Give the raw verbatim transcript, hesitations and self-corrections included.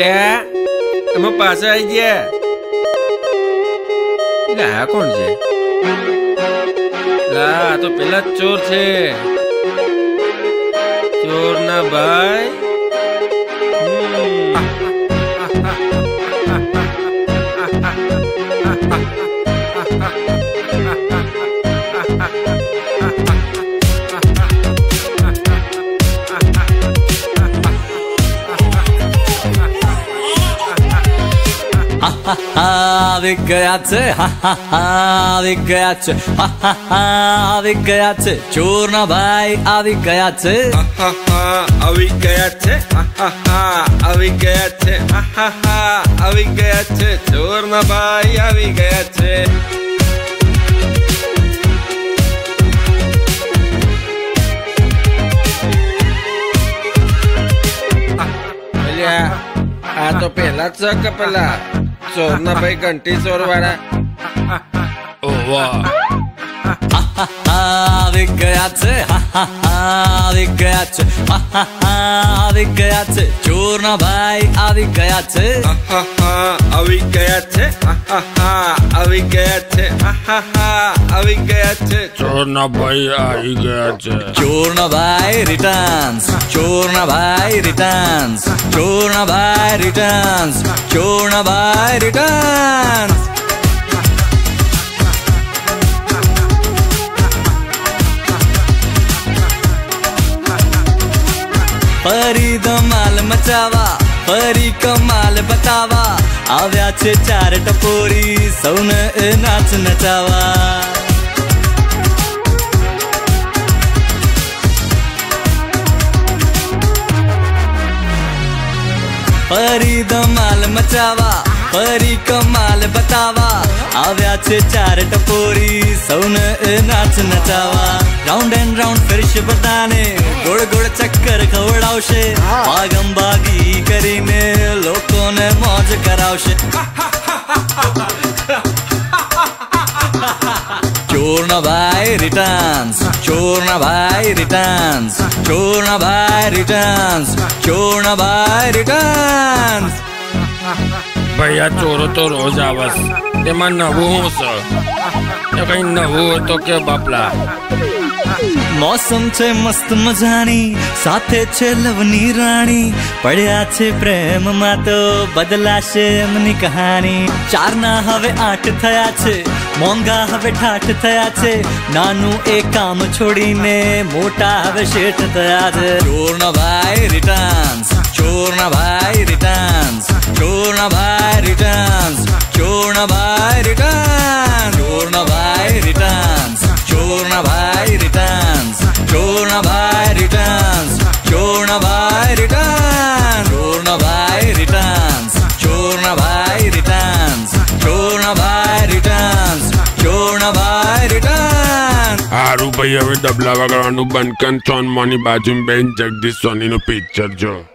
અલ્યા અમે પાછા આવી ગયા. એટલે આ કોણ છે? આ તો પેલા ચોર છે. ચોર ના ભાઈ. આવી ગયા છે, આવી ગયા છે, આવી ગયા છે, ચોર ના ભાઈ આવી ગયા છે, આવી ગયા છે, આવી ગયા છે, આવી ગયા છે, ચોર ના ભાઈ આવી ગયા છે. આ તો પેલા જ છે કે પેલા ચોર ના ભાઈ ઘંટી ચોર વાળા? આવી ગયા છે, આવી ગયા છે, આવી ગયા છે, ચોર ના ભાઈ આવી ગયા છે, આવી ગયા છે, આવી ગયા છે, આવી ગયા છે, ચોર ના ભાઈ આવી ગયા છે. ચોર ના ભાઈ રિટર્ન્સ, ચોર ના ભાઈ રિટર્ન્સ, ચોર ના ભાઈ રિટર્ન્સ, ચોર ના ભાઈ રિટર્ન્સ. ફરી ધમાલ મચાવા, ફરી કમાલ બતાવા, આવ્યા છે ચાર ટપોરી સૌને નાચ નચાવા. ફરી ધમાલ મચાવા, ફરી કમાલ બતાવા, આવ્યા છે ચાર ટપોરી સૌને નાચ નચાવા. રાઉન્ડ એન્ડ રાઉન્ડ ફેરશે બધાને, ગોળ ગોળ ચક્કર ખવડાવશે, ભાગમ ભાગી કરીને લોકોને મોજ કરાવશે. ચોર ના ભાઈ રિટર્ન્સ, ચોર ના ભાઈ રિટર્ન્સ, ચોર ના ભાઈ રિટર્ન્સ, ચોર ના ભાઈ રિટર્ન્સ. ભાઈ આ ચોરો તો રોજ આવસ, તેમાં નવું શું છે? કઈ નવું તો કે બાપલા. મોસમ છે મસ્ત મજાની, સાથે છે લવની રાણી, પડ્યા છે પ્રેમમાં તો બદલાશે એમની કહાની. ચાર ના હવે આઠ થયા છે, મોંઘા હવે ઠાઠ થયા છે, નાનું એ કામ છોડીને મોટા હવે શેઠ થયા છે. ચોર ના ભાઈ રિટર્ન્સ, ચોર ના ભાઈ રિટર્ન્સ, ચોર ના ભાઈ રિટર્ન્સ, ચોર ના ભાઈ રિટર્ન્સ, ચોર ના ભાઈ રિટર્ન્સ, ચોર ના ભાઈ રિટર્ન્સ, ચોર ના ભાઈ રિટર્ન્સ, ચોર ના ભાઈ રિટર્ન્સ, ચોર ના ભાઈ રિટર્ન્સ, ચોર ના ભાઈ રિટર્ન્સ, ચોર ના ભાઈ રિટર્ન્સ, ચોર ના ભાઈ રિટર્ન્સ. હારું ભાઈ હવે ડબલા વગાડવાનું બંધ કર, સોનમાની બાજુ બેન જગદીશ સોની નું પિક્ચર જો.